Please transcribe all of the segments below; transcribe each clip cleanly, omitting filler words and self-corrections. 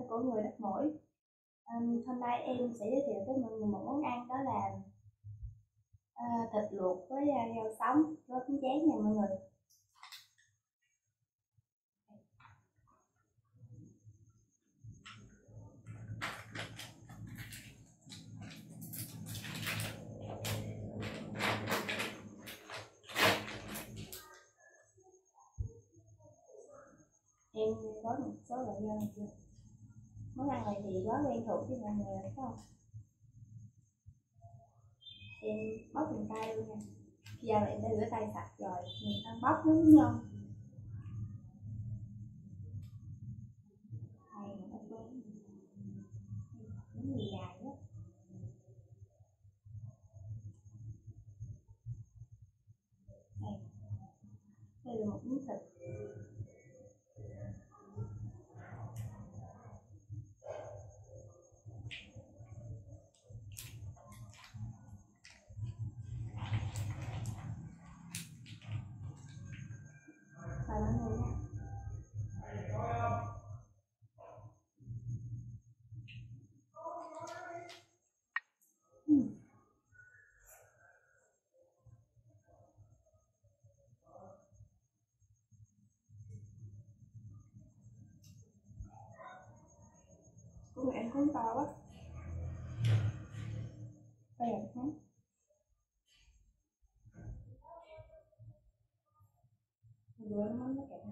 của người đất mũi. Hôm nay em sẽ giới thiệu tới mọi người một món ăn, đó là thịt luộc với rau sống với bánh tráng nha mọi người. Em gói một số loại rau này chưa? Món ăn này thì quá quen thuộc với mọi người rồi, phải không? Em bóc bằng tay luôn nha. Rau này em đã rửa tay sạch rồi, mình ăn bóc nó mới ngon. Này mình bóc luôn, nó nhiều dài đó. Đây là một miếng thịt. Mời mọi người nha. Của người ăn cuốn to quá. Đây là món. Vừa món nó kẹt nè.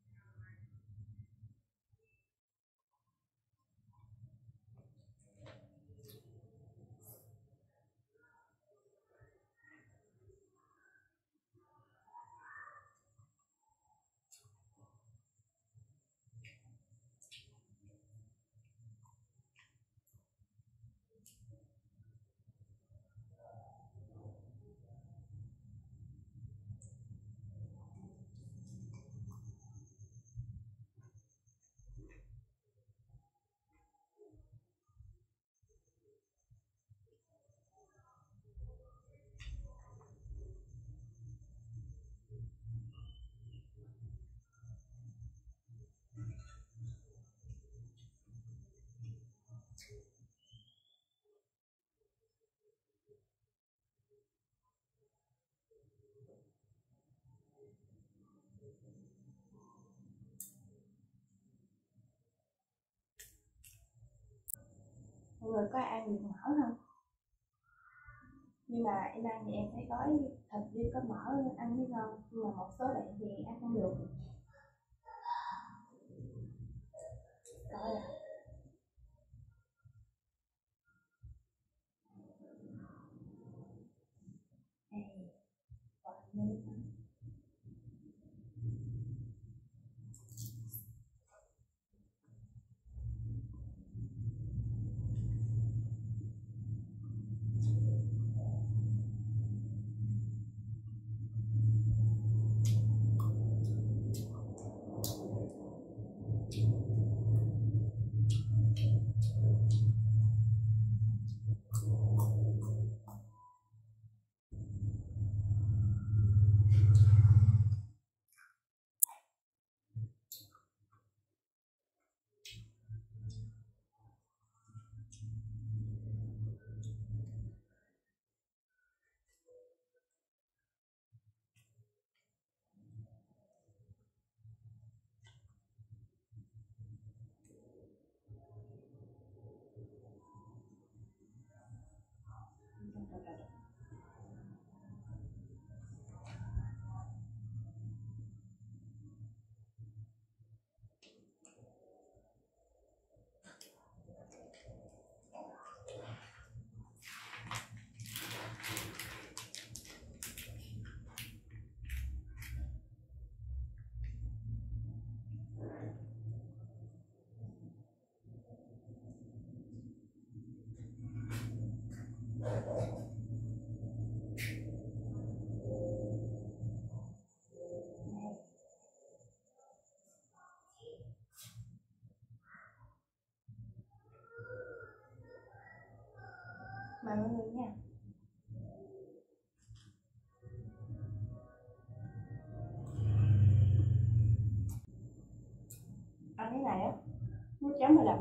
Mọi người có ăn được mỡ không? Nhưng mà em ăn thì em thấy gói thịt với có mỡ ăn mới ngon, nhưng mà một số bạn thì ăn không được. Rồi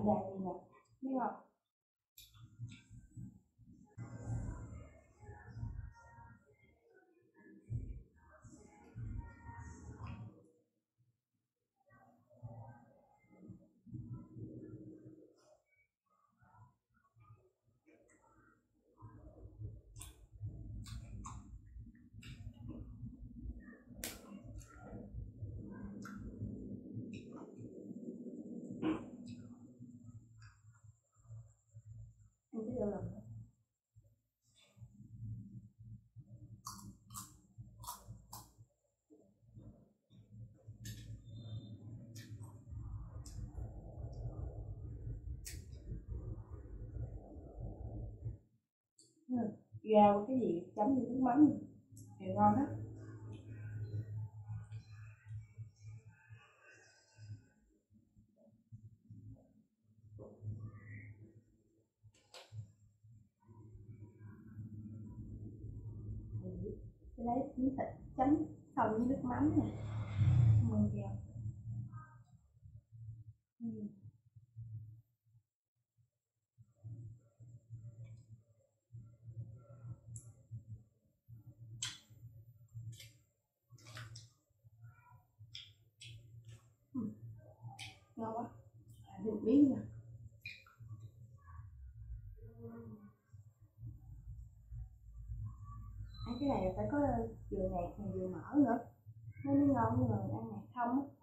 đậm đà gì nè, biết không? Ăn cái vô lòng. Rau cái gì chấm với nước mắm đều ngon hết. Tôi lấy miếng thịt chấm xong với nước mắm nè, mùi rau. Ngon quá. Được miếng nè. Ăn cái này là phải có vừa nạc mà vừa mỡ nữa, nó mới ngon, nhưng mà mình ăn nạc không á.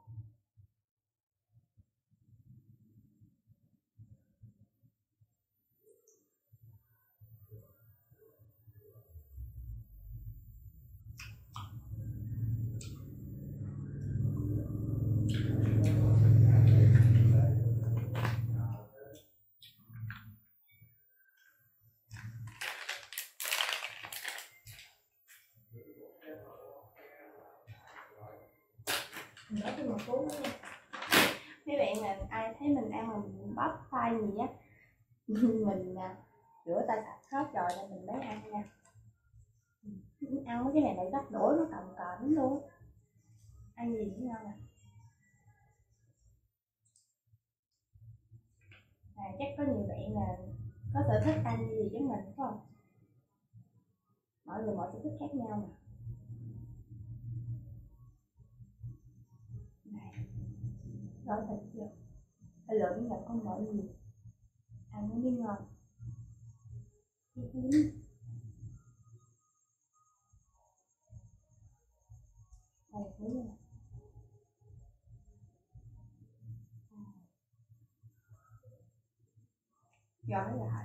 Mình bỏ thêm một cú nữa nha. Mấy bạn mà ai thấy mình ăn mà mình bóp tay gì á, mình rửa tay sạch hết rồi nên mình mới ăn nha. Ăn mấy cái này lại gấp đũa nó cồng cờn lắm luôn. Ăn gì cũng ngon nè. Chắc có nhiều bạn là có sở thích ăn gì giống mình phải không? Mọi người mọi sở thích khác nhau mà. Này, gói thịt vô. Phải lựa miếng nào con mỡ nhiều. Ăn nó mới ngon. Đây, thấy nè. Gói lại.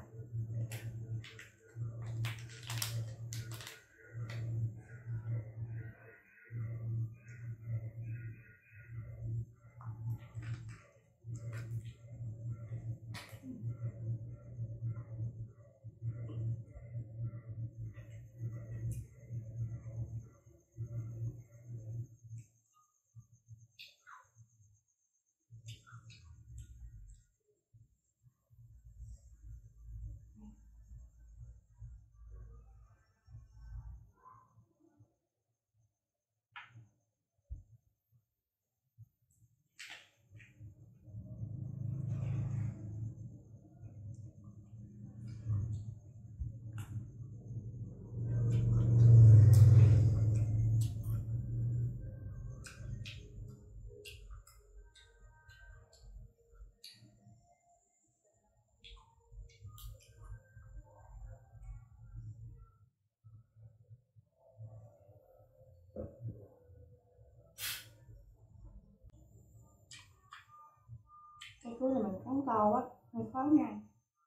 Cái cuối này mình cắn to quá, hơi khó nha.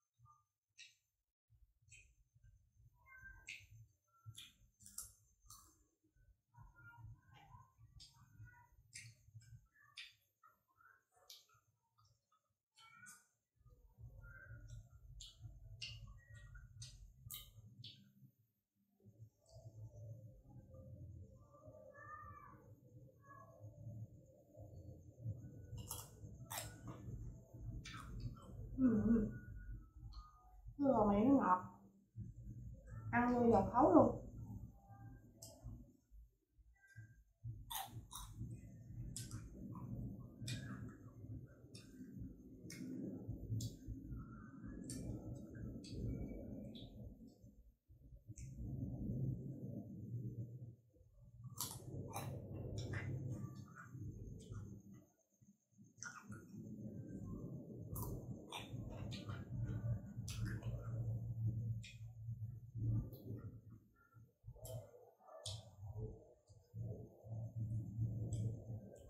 Cái bò mì nó ngọt, ăn vô giòn khấu luôn.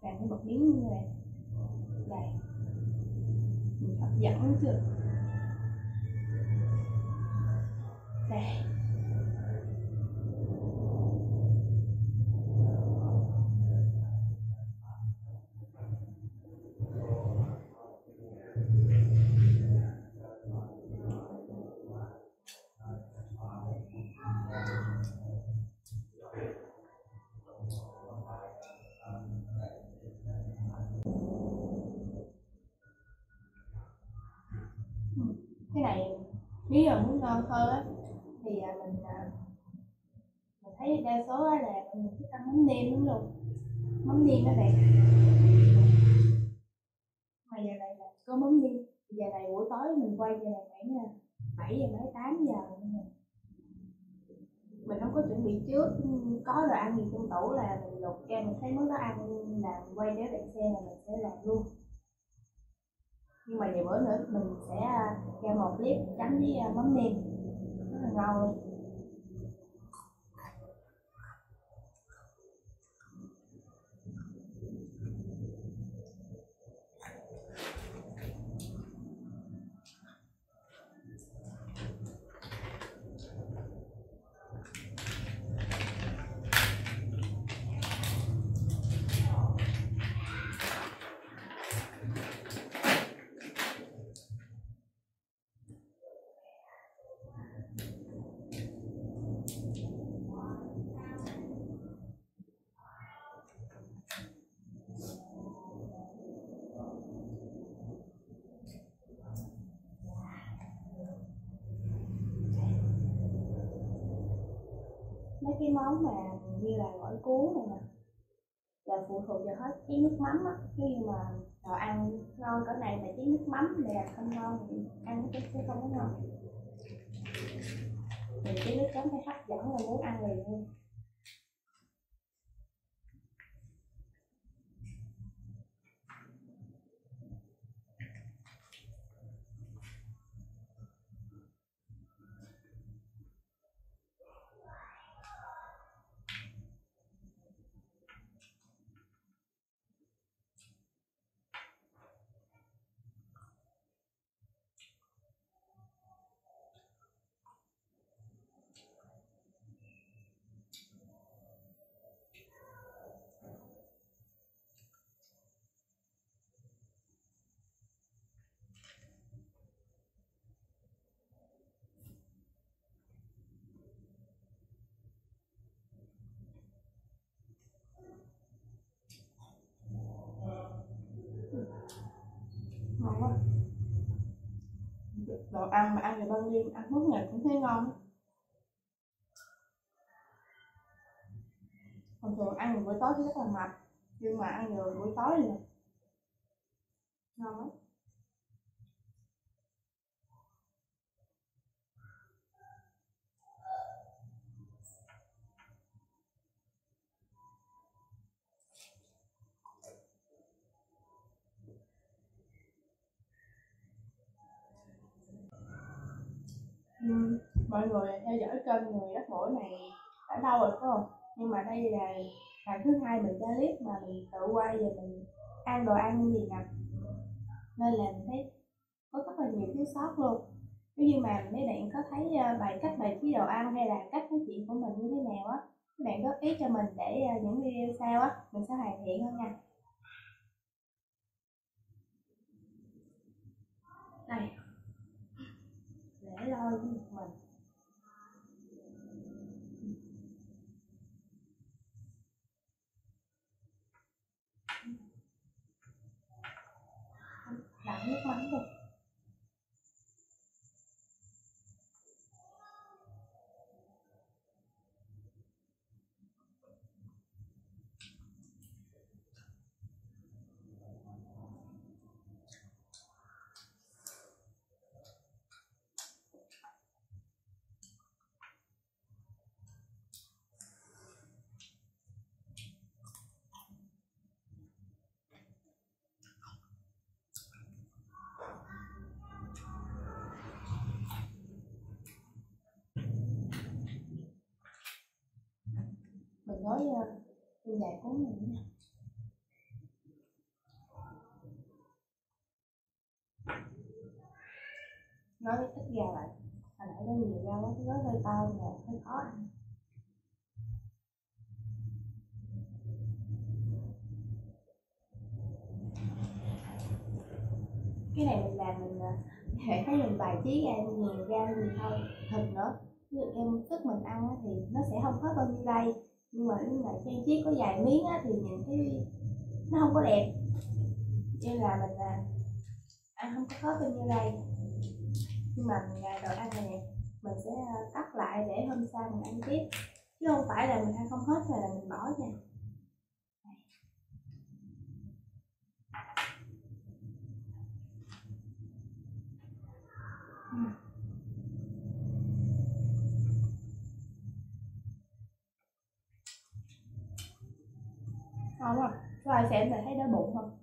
càng cái bột miếng như này đây, hấp dẫn chưa đây. Cái này nếu mà muốn ngon hơn á thì mình thấy đa số á là mình thích ăn mắm nêm lắm luôn, mắm nêm các bạn. Mà giờ này là có mắm nêm, giờ này buổi tối mình quay giờ này khoảng 7 giờ mấy 8 giờ mình không có chuẩn bị trước, có đồ ăn gì trong tủ là mình lục ra mình thấy món đó ăn là mình quay để bạn xem là mình sẽ làm luôn. Nhưng mà vài bữa nữa mình sẽ ra một clip chấm với mắm nêm rất là ngon luôn. Mấy cái món mà như là gỏi cuốn này nè là phụ thuộc vào hết cái nước mắm á, nếu như mà đồ ăn ngon cỡ này mà cái nước mắm này là không ngon thì ăn nó sẽ không có ngon. Thì cái nước chấm phải hấp dẫn là muốn ăn liền luôn. Ngon quá. Đồ ăn mà ăn vào ban đêm ăn lúc nào cũng thấy ngon. Thường thường ăn vào buổi tối thì rất là mập, nhưng mà ăn vào buổi tối thì ngon lắm. Mọi người theo dõi kênh Người Đất Mũi này đã lâu rồi phải không? Nhưng mà đây là lần thứ hai mình ra clip mà mình tự quay về mình ăn đồ ăn gì nè, nên là mình thấy có rất là nhiều thiếu sót luôn. Nếu như mà mấy bạn có thấy cách bày trí đồ ăn hay là cách nói chuyện của mình như thế nào á, các bạn góp ý cho mình để những video sau á mình sẽ hoàn thiện hơn nha. Đây, để lôi của mình. Đậm nước mắm luôn. Mình gói viên dài cuốn này nha. Nói ít ra lại, hồi nãy nó nhiều rau quá, nói hơi to mà hơi khó ăn. Cái này mình làm mình để thấy mình bài trí ra nhiều rau gì thôi, thịt nữa. Ví dụ theo sức mình ăn thì nó sẽ không hết bao nhiêu đây, nhưng mà nếu mà trang trí có vài miếng á, thì nhìn cái nó không có đẹp, cho nên là mình ăn không có hết bao nhiêu đây. Nhưng mà đồ ăn này nè, mình sẽ cắt lại để hôm sau mình ăn tiếp, chứ không phải là mình ăn không hết rồi là mình bỏ nha. Ngon không? Có ai xem là thấy đói bụng không?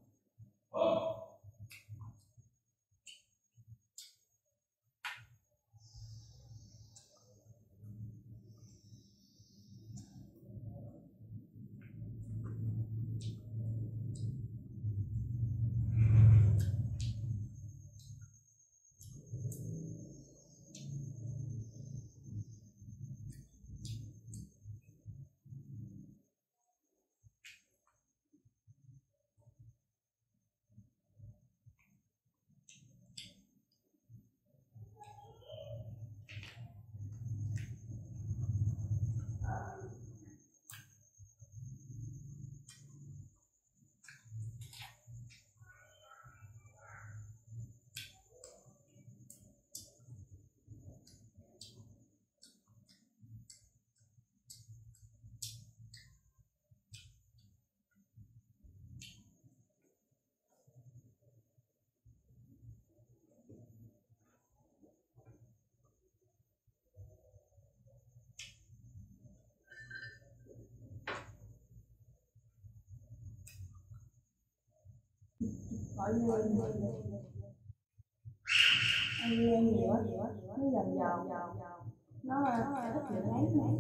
Bỏ vô ăn vô nhiều á, nó giòn giòn, nó ít bị ngán.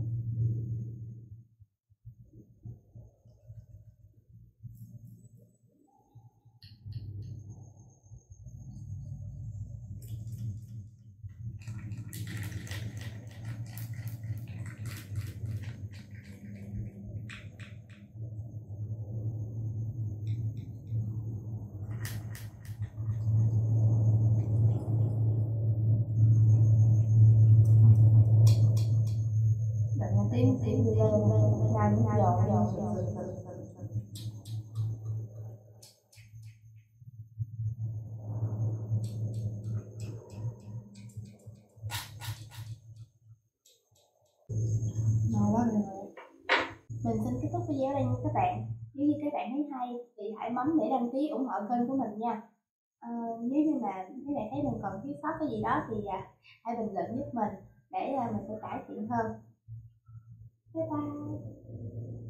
Tiếng lên ra nước giòn ngon quá rồi. Mình xin kết thúc video đây nha các bạn. Nếu như các bạn thấy hay thì hãy bấm để đăng ký ủng hộ kênh của mình nha. Nếu như mà các bạn thấy mình còn thiếu sót cái gì đó thì hãy bình luận giúp mình để mình sẽ cải thiện hơn. Bye bye.